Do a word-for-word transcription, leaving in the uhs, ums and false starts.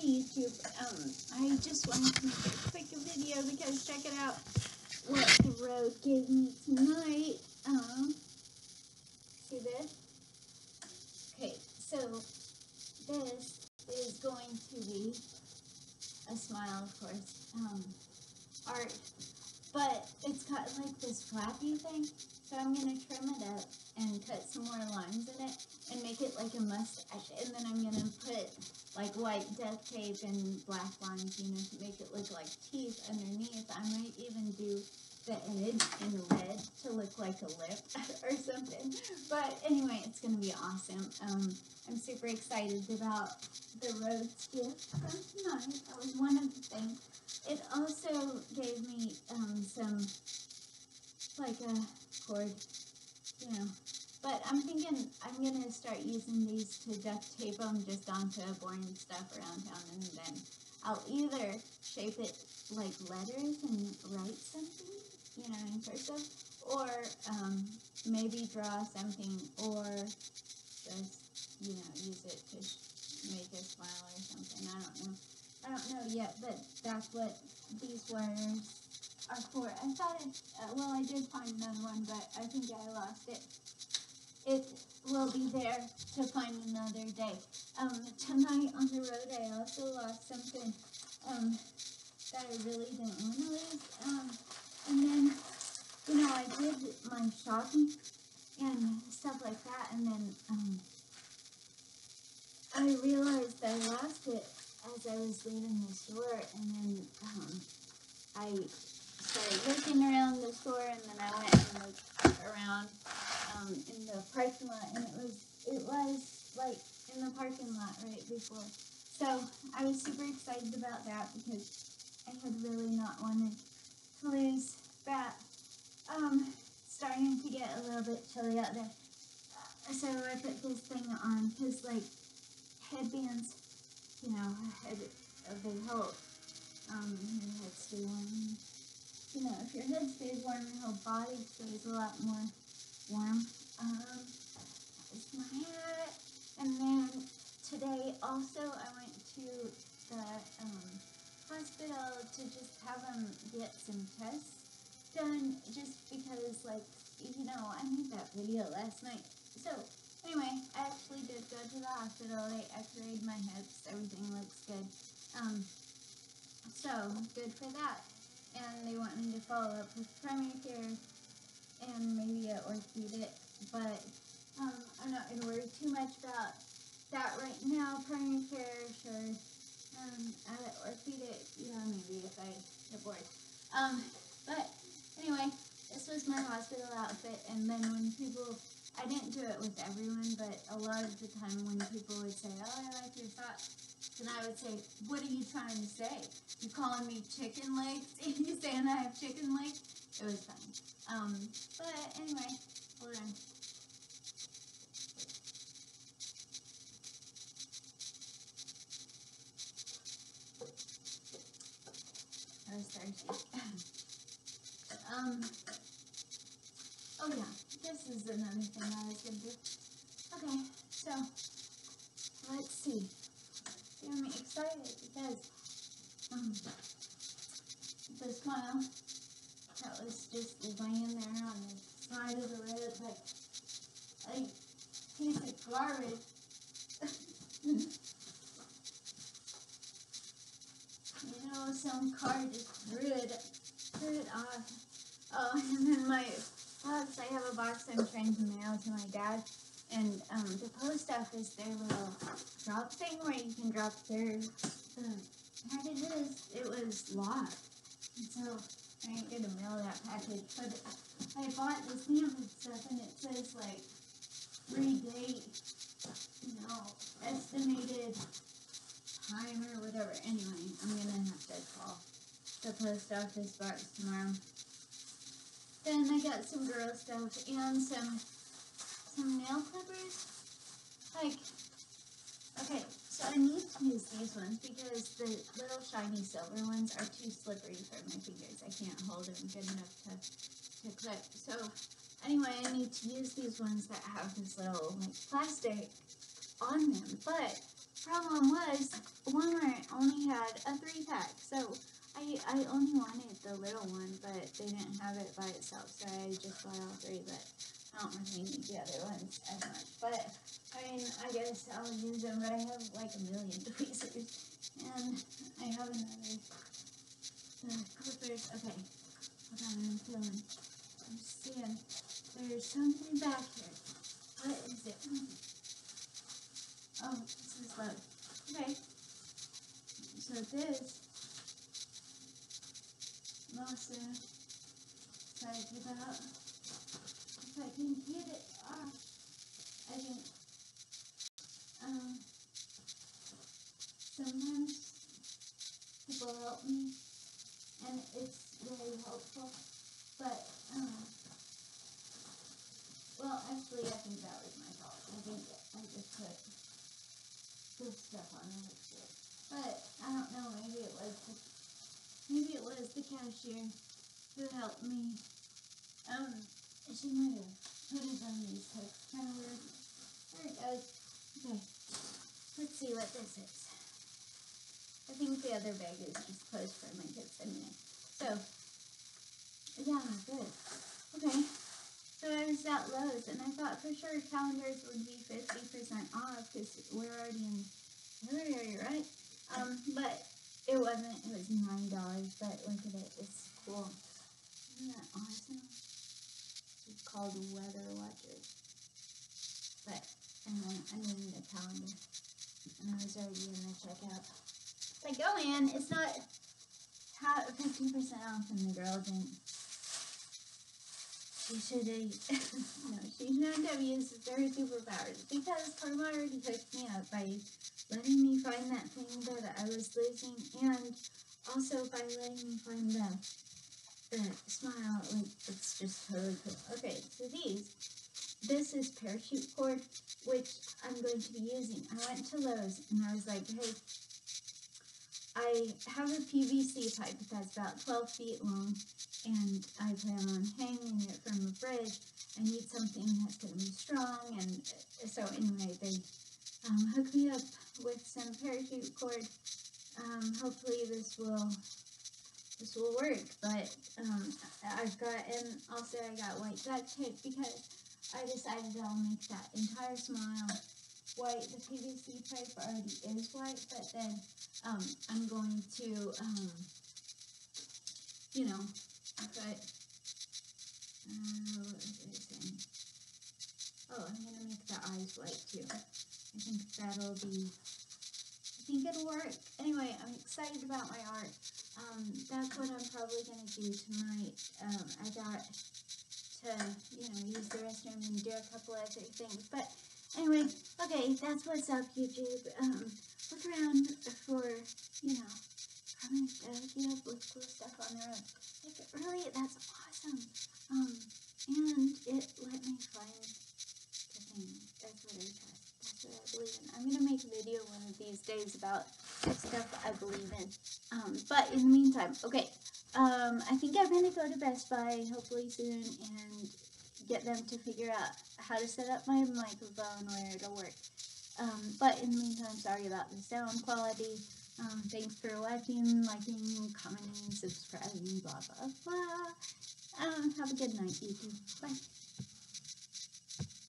YouTube. Um, I just wanted to make a quick video because check it out what the road gave me tonight. Um, see this? Okay, so this is going to be a smile, of course, um, art, but it's got like this flappy thing, so I'm going to trim it up and cut some more lines in it and make it like a mustache, and then I'm going to put like white duct tape and black lines, you know, to make it look like teeth underneath. I might even do the edge in red to look like a lip or something, but anyway, it's going to be awesome. Um, I'm super excited about the road's gift from tonight. That was one of the things. It also gave me um, some, like a cord, you know, but I'm thinking I'm going to start using these to duct tape them just onto boring stuff around town, and then I'll either shape it like letters and write something, you know, in cursive, or um, maybe draw something, or just, you know, use it to make a smile or something. I don't know. I don't know yet, but that's what these wires are for. I thought it, uh, well, I did find another one, but I think I lost it. It will be there to find another day. Um, tonight on the road, I also lost something um, that I really didn't want to lose. Um, and then, you know, I did my shopping and stuff like that, and then um, I realized I lost it as I was leaving the store, and then um, I started looking around the store, and then I went and looked around um, in the parking lot, and it was it was like in the parking lot right before. So I was super excited about that because I had really not wanted to lose that. Um, starting to get a little bit chilly out there, so I put this thing on because like headbands, you know, head, they help um, your head stay warm. You know, if your head stays warm, your whole body stays a lot more warm. Um, that is my hat. And then today also I went to the um, hospital to just have them get some tests done, just because, like, you know, I made that video last night. So anyway, I actually did go to the hospital. They x-rayed my hips. Everything looks good. Um, so good for that. And they want me to follow up with primary care and maybe an orthopedic, but um, I'm not going to worry too much about that right now. Primary care, sure. Um, at orthopedic, yeah, maybe if I get bored. Um, but anyway, this was my hospital outfit, and then when people, I didn't do it with everyone, but a lot of the time when people would say, oh, I like your socks, and I would say, what are you trying to say? You calling me chicken legs? You saying I have chicken legs? It was funny. Um, but anyway, hold on. I was thirsty. um, oh yeah, this is another thing I was going to do. Okay, so, let's see. I'm excited because um, the smile that was just laying there on the side of the road like a piece of garbage. You know, some car just threw it, threw it off. Oh, and then my box, I have a box I'm trying to mail to my dad, and um, the post office, their little drop thing where you can drop their the packages, it was locked, and so I ain't gonna mail that package, but I bought the stamp and stuff, and it says, like, re-date, you know, estimated time or whatever. Anyway, I'm gonna have to call the post office box tomorrow. Then I got some girl stuff and some some nail clippers. Like, okay, so I need to use these ones because the little shiny silver ones are too slippery for my fingers. I can't hold them good enough to, to clip. So anyway, I need to use these ones that have this little like plastic on them. But problem was Walmart only had a three pack, so I I only wanted the little one, but they didn't have it by itself, so I just bought all three. But I don't really need the other ones as much. But I mean, I guess I'll use them. But I have like a million tweezers, and I have another uh, clippers. Okay, hold on, I'm feeling. I'm seeing. There's something back here. What is it? Oh, this is low. Okay. So this, I'm also excited about if I can get it off. I think um, sometimes people help me, and it's very helpful. But um, well, actually, I think that was my fault. I think I just put this stuff on the hook. But I don't know, maybe it was the, maybe it was the cashier who helped me. Um, she might have put it on these hooks. Kind of weird. There it goes. Okay, let's see what this is. I think the other bag is just closed for my kids anyway. So, yeah, good. Okay, so I was at Lowe's, and I thought for sure calendars would be fifty percent off because we're already in February, right? Um, but it wasn't. It was nine dollars. But look at it. It's cool. Isn't that awesome? It's called Weather Watcher. But and then I needed a calendar, and I was already in the checkout. But go in. It's not fifty percent off, and the girl didn't. She should have. No, she shouldn't have used her superpowers because Karma already hooked me up by letting me find that thing that I was losing, and also by letting me find the, the smile. Like, it's just totally cool. Okay, so these, this is parachute cord, which I'm going to be using. I went to Lowe's, and I was like, hey, I have a P V C pipe that's about twelve feet long, and I plan on hanging it from the fridge. I need something that's going to be strong, and so anyway, they um, hooked me up with some parachute cord. Um, hopefully this will this will work. But um, I've got, and also I got white duct tape because I decided I'll make that entire smile white. The P V C pipe already is white, but then um, I'm going to, um, you know, put. Uh, what was I saying? Oh, I'm gonna make the eyes white too. I think that'll be. I think it'll work. Anyway, I'm excited about my art. Um, that's what I'm probably gonna do tonight. Um, I got to, you know, use the restroom and do a couple other things. But anyway, okay, that's what's up, YouTube. Um, look around for, you know, comments that hook you up with cool stuff on their own. Like, really, that's awesome. Um, and it let me find the thing. That's what I trust. That's what I believe in. I'm gonna make a video one of these days about stuff I believe in. Um, but in the meantime, okay. Um, I think I'm gonna go to Best Buy hopefully soon and get them to figure out how to set up my microphone where it'll work. Um, but in the meantime, sorry about the sound quality. Um, thanks for watching, liking, commenting, subscribing, blah blah blah. Um, have a good night, YouTube. Bye.